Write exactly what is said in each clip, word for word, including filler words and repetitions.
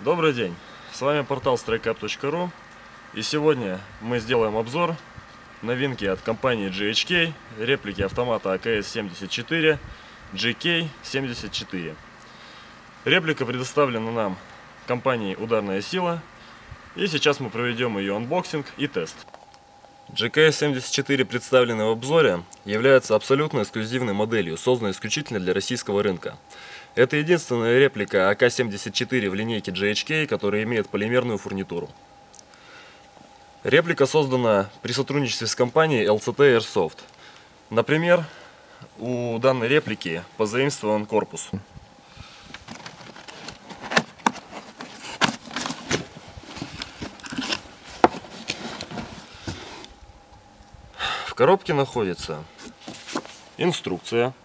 Добрый день, с вами портал страйкап точка ру, и сегодня мы сделаем обзор новинки от компании джи эйч кей, реплики автомата а ка эс семьдесят четыре джи кей семьдесят четыре. Реплика предоставлена нам компанией Ударная Сила, и сейчас мы проведем ее анбоксинг и тест. джи кей семьдесят четыре, представленный в обзоре, является абсолютно эксклюзивной моделью, созданной исключительно для российского рынка. Это единственная реплика а ка семьдесят четыре в линейке джи эйч кей, которая имеет полимерную фурнитуру. Реплика создана при сотрудничестве с компанией эл си ти Airsoft. Например, у данной реплики позаимствован корпус. В коробке находится инструкция,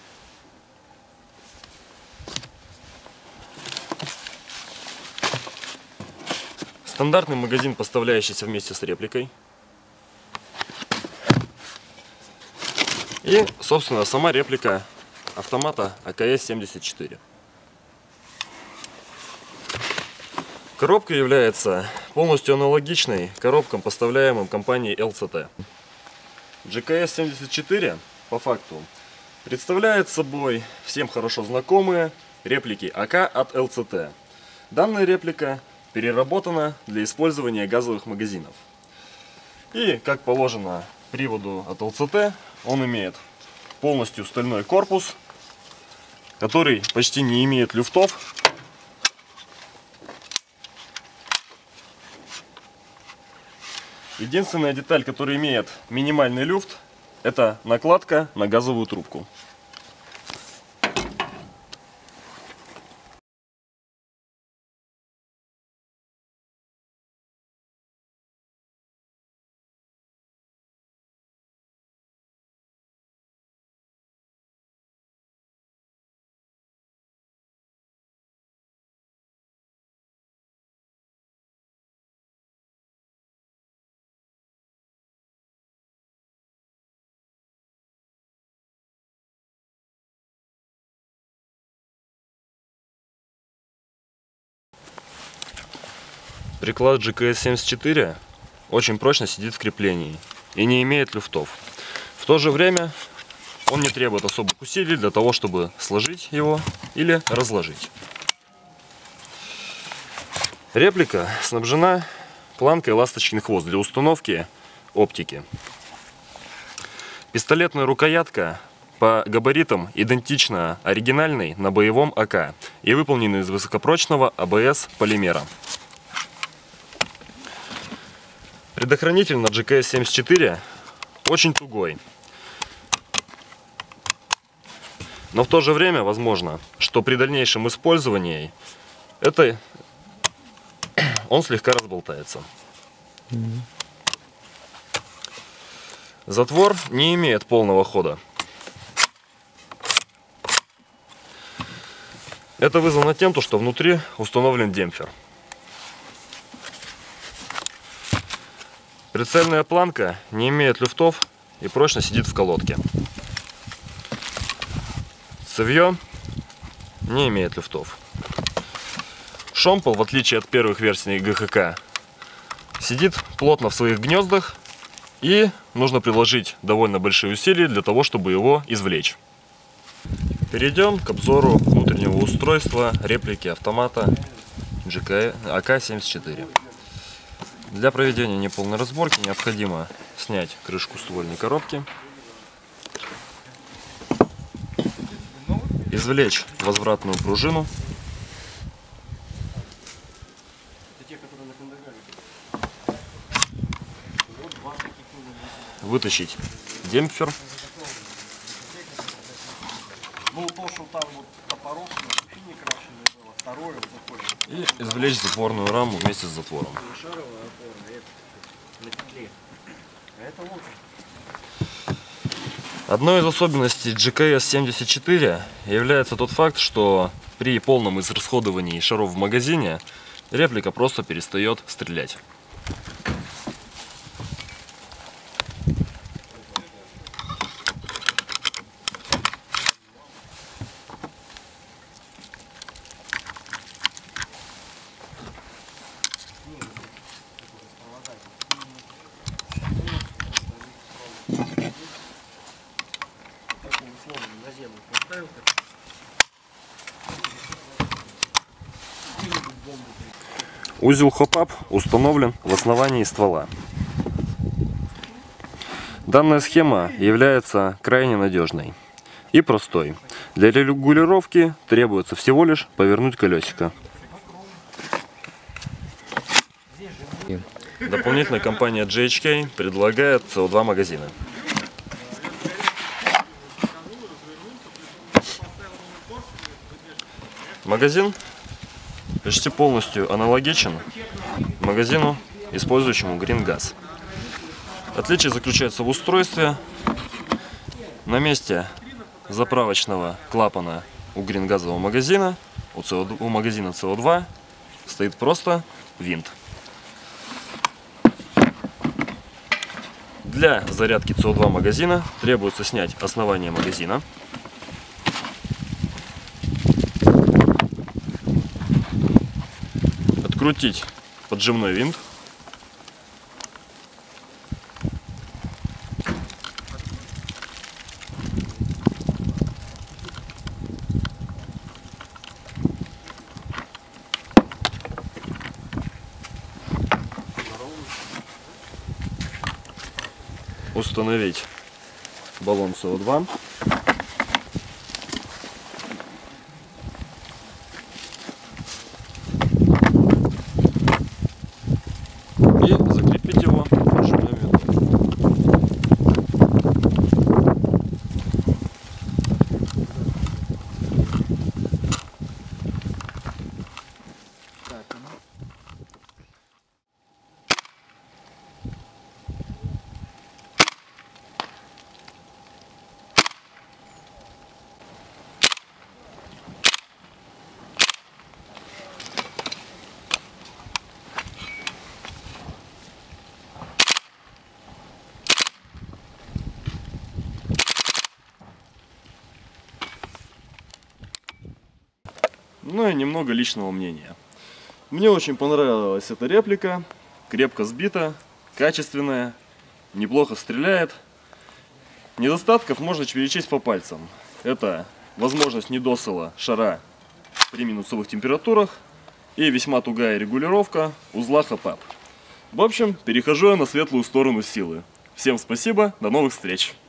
стандартный магазин, поставляющийся вместе с репликой, и, собственно, сама реплика автомата а ка эс семьдесят четыре. Коробка является полностью аналогичной коробкам, поставляемым компанией эл си ти. джи кей семьдесят четыре по факту представляет собой всем хорошо знакомые реплики а ка от эл си ти. Данная реплика переработана для использования газовых магазинов. И, как положено приводу от эл си ти, он имеет полностью стальной корпус, который почти не имеет люфтов. Единственная деталь, которая имеет минимальный люфт, это накладка на газовую трубку. Приклад джи кей семьдесят четыре очень прочно сидит в креплении и не имеет люфтов. В то же время он не требует особых усилий для того, чтобы сложить его или разложить. Реплика снабжена планкой «Ласточкин хвост» для установки оптики. Пистолетная рукоятка по габаритам идентична оригинальной на боевом а ка и выполнена из высокопрочного а бэ эс полимера. Предохранитель на джи кей семьдесят четыре очень тугой, но в то же время возможно, что при дальнейшем использовании это он слегка разболтается. Затвор не имеет полного хода. Это вызвано тем, что внутри установлен демпфер. Прицельная планка не имеет люфтов и прочно сидит в колодке. Цевье не имеет люфтов. Шомпол, в отличие от первых версий гэ ха ка, сидит плотно в своих гнездах, и нужно приложить довольно большие усилия для того, чтобы его извлечь. Перейдем к обзору внутреннего устройства реплики автомата джи кей а ка семьдесят четыре. Для проведения неполной разборки необходимо снять крышку ствольной коробки, извлечь возвратную пружину, вытащить демпфер и извлечь затворную раму вместе с затвором. Одной из особенностей джи кей семьдесят четыре является тот факт, что при полном израсходовании шаров в магазине реплика просто перестает стрелять. Узел хоп-ап установлен в основании ствола. Данная схема является крайне надежной и простой. Для регулировки требуется всего лишь повернуть колесико. Дополнительно компания джи эйч кей предлагает си о два магазины. Магазин почти полностью аналогичен магазину, использующему GreenGas. Отличие заключается в устройстве. На месте заправочного клапана у GreenGas'ового магазина, у, си о, у магазина си о два, стоит просто винт. Для зарядки си о два магазина требуется снять основание магазина. Открутить поджимной винт. Установить баллон си о два. И закрепить его поджимным винтом. Ну и немного личного мнения. Мне очень понравилась эта реплика. Крепко сбита, качественная, неплохо стреляет. Недостатков можно перечесть по пальцам. Это возможность недосыла шара при минусовых температурах и весьма тугая регулировка узла хоп-ап. В общем, перехожу я на светлую сторону силы. Всем спасибо, до новых встреч!